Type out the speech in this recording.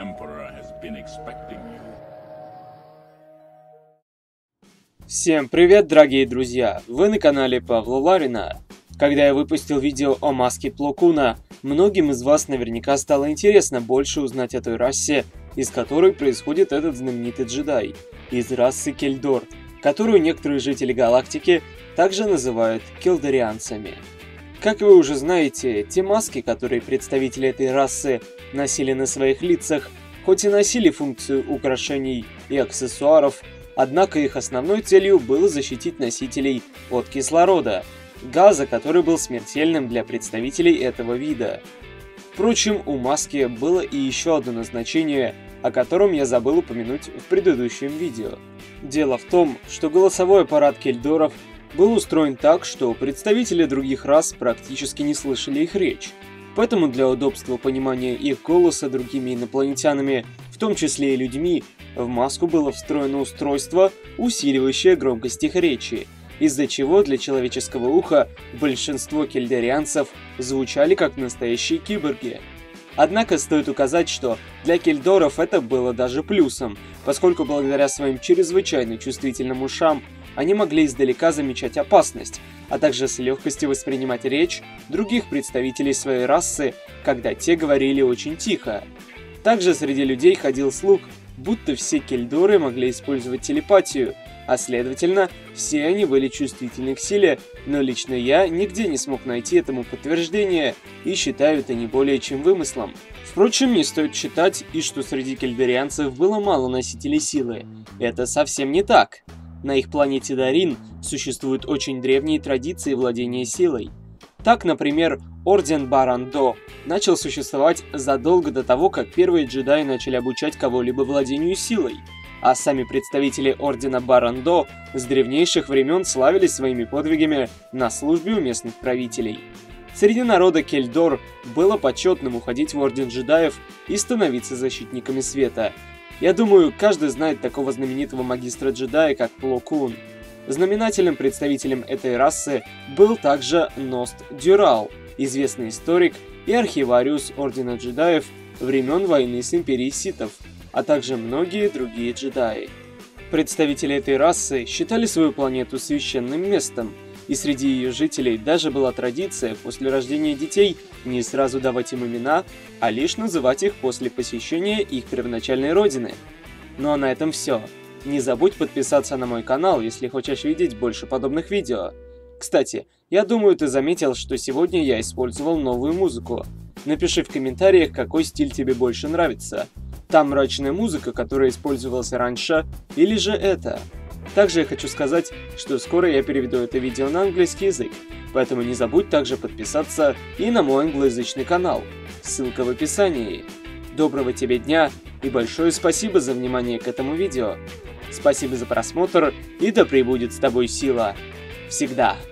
Emperor has been expecting you. Всем привет, дорогие друзья! Вы на канале Павла Ларина. Когда я выпустил видео о маске Пло Куна, многим из вас наверняка стало интересно больше узнать о той расе, из которой происходит этот знаменитый джедай, из расы Кельдор, которую некоторые жители галактики также называют келдорианцами. Как вы уже знаете, те маски, которые представители этой расы носили на своих лицах, хоть и носили функцию украшений и аксессуаров, однако их основной целью было защитить носителей от кислорода, газа, который был смертельным для представителей этого вида. Впрочем, у маски было и еще одно назначение, о котором я забыл упомянуть в предыдущем видео. Дело в том, что голосовой аппарат кельдоров был устроен так, что представители других рас практически не слышали их речь. Поэтому для удобства понимания их голоса другими инопланетянами, в том числе и людьми, в маску было встроено устройство, усиливающее громкость их речи, из-за чего для человеческого уха большинство кельдорианцев звучали как настоящие киборги. Однако стоит указать, что для кельдоров это было даже плюсом, поскольку благодаря своим чрезвычайно чувствительным ушам они могли издалека замечать опасность, а также с легкостью воспринимать речь других представителей своей расы, когда те говорили очень тихо. Также среди людей ходил слух, будто все кельдоры могли использовать телепатию, а следовательно, все они были чувствительны к силе, но лично я нигде не смог найти этому подтверждения и считаю это не более чем вымыслом. Впрочем, не стоит считать и что среди кельдорианцев было мало носителей силы. Это совсем не так. На их планете Дарин существуют очень древние традиции владения силой. Так, например, Орден Барандо начал существовать задолго до того, как первые джедаи начали обучать кого-либо владению силой, а сами представители Ордена Барандо с древнейших времен славились своими подвигами на службе у местных правителей. Среди народа Кельдор было почетным уходить в Орден джедаев и становиться защитниками света. Я думаю, каждый знает такого знаменитого магистра-джедая, как Пло Кун. Знаменательным представителем этой расы был также Ност Дюрал, известный историк и архивариус Ордена джедаев времен войны с Империей Ситов, а также многие другие джедаи. Представители этой расы считали свою планету священным местом, и среди ее жителей даже была традиция после рождения детей не сразу давать им имена, а лишь называть их после посещения их первоначальной родины. Ну а на этом все. Не забудь подписаться на мой канал, если хочешь видеть больше подобных видео. Кстати, я думаю, ты заметил, что сегодня я использовал новую музыку. Напиши в комментариях, какой стиль тебе больше нравится. Та мрачная музыка, которая использовалась раньше, или же это. Также я хочу сказать, что скоро я переведу это видео на английский язык, поэтому не забудь также подписаться и на мой англоязычный канал. Ссылка в описании. Доброго тебе дня и большое спасибо за внимание к этому видео. Спасибо за просмотр и да пребудет с тобой сила. Всегда.